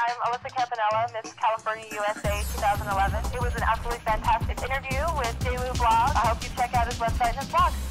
I'm Alyssa Campanella, Miss California USA 2011. It was an absolutely fantastic interview with Jay Lou Blog. I hope you check out his website and his blog.